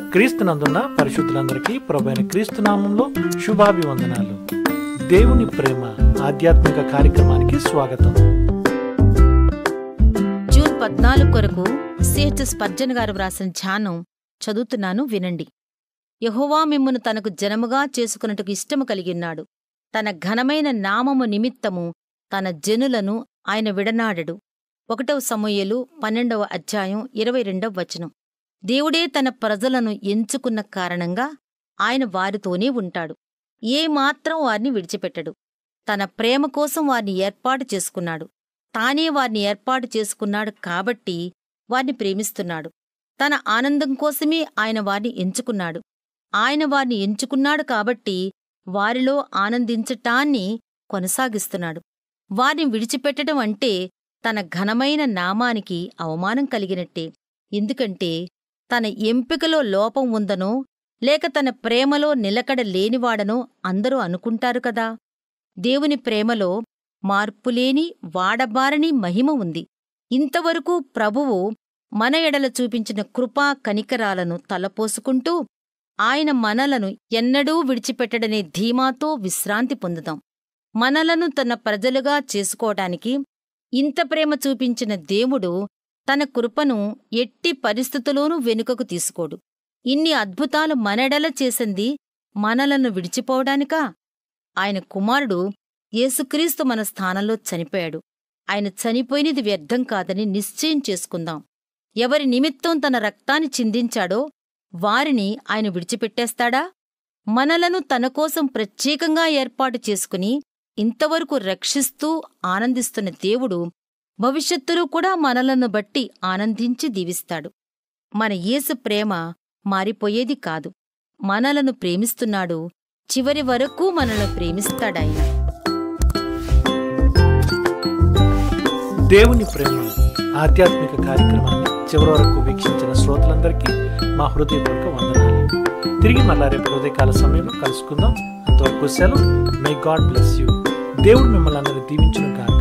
క్రీస్తునందున్న పరిశుద్ధులందరికీ ప్రభువైన క్రీస్తు నామంలో శుభాభివందనాలు. దేవుని ప్రేమ ఆధ్యాత్మిక కార్యక్రమానికి స్వాగతం. జూన్ 14 కొరకు సిహెచ్ స్పర్జన్ గారు వ్రాసిన ధ్యానం చదువుతున్నాను, వినండి. యెహోవా మిమ్మును తనకు జనముగా చేసుకున్నట్టుకు ఇష్టము కలిగిన్నాడు. తన ఘనమైన నామము నిమిత్తము తన జనులను ఆయన విడనాడడు. 1 సమూయేలు 12వ అధ్యాయం 22వ వచనం. దేవుడే తన ప్రజలను ఎంచుకున్న కారణంగా ఆయన వారితోనే ఉంటాడు. ఏమాత్రం వారిని విడిచిపెట్టడు. తన ప్రేమ కోసం వారిని ఏర్పాటు చేసుకున్నాడు. తానే వారిని ఏర్పాటు చేసుకున్నాడు కాబట్టి వారిని ప్రేమిస్తున్నాడు. తన ఆనందం కోసమే ఆయన వారిని ఎంచుకున్నాడు. ఆయన వారిని ఎంచుకున్నాడు కాబట్టి వారిలో ఆనందించటాన్ని కొనసాగిస్తున్నాడు. వారిని విడిచిపెట్టడం అంటే తన ఘనమైన నామానికి అవమానం కలిగినట్టే. ఎందుకంటే తన ఎంపికలో లోపం ఉందనో లేక తన ప్రేమలో నిలకడ లేనివాడనో అందరూ అనుకుంటారు కదా. దేవుని ప్రేమలో మార్పులేని వాడబారని మహిమ ఉంది. ఇంతవరకు ప్రభువు మన ఎడల చూపించిన కృపా కనికరాలను తలపోసుకుంటూ ఆయన మనలను ఎన్నడూ విడిచిపెట్టడనే ధీమాతో విశ్రాంతి పొందుదాం. మనలను తన ప్రజలుగా చేసుకోవటానికి ఇంత ప్రేమ చూపించిన దేవుడు తన కృపను ఎట్టి పరిస్థితుల్లోనూ వెనుకకు తీసుకోడు. ఇన్ని అద్భుతాలు మనెడల చేసింది మనలను విడిచిపోవడానికా? ఆయన కుమారుడు యేసుక్రీస్తు మన స్థానంలో చనిపోయాడు. ఆయన చనిపోయినది వ్యర్థం కాదని నిశ్చయం చేసుకుందాం. ఎవరి నిమిత్తం తన రక్తాన్ని చిందించాడో వారిని ఆయన విడిచిపెట్టేస్తాడా? మనలను తనకోసం ప్రత్యేకంగా ఏర్పాటు చేసుకుని ఇంతవరకు రక్షిస్తూ ఆనందిస్తున్న దేవుడు భవిష్యత్తులో కూడా మనలను బట్టి ఆనందించి దీవిస్తాడు. మన యేసు ప్రేమ మారిపోయేది కాదు. మనలను ప్రేమిస్తున్నాడు. చివరి వరకు మనల్ని ప్రేమిస్తాడాయన. దేవుని ప్రేమ ఆధ్యాత్మిక కార్యక్రమాన్ని చివరి వరకు వీక్షించిన శ్రోతలందరికీ మా హృదయపూర్వక వందనాలు. తిరిగి మళ్ళా రేపు ఉదయకాల సమయంలో కలుసుకుందాం. అంతవరకు సెలవు. May God bless you. దేవుడు మిమ్మల్ని అందరినీ దీవించును గాక.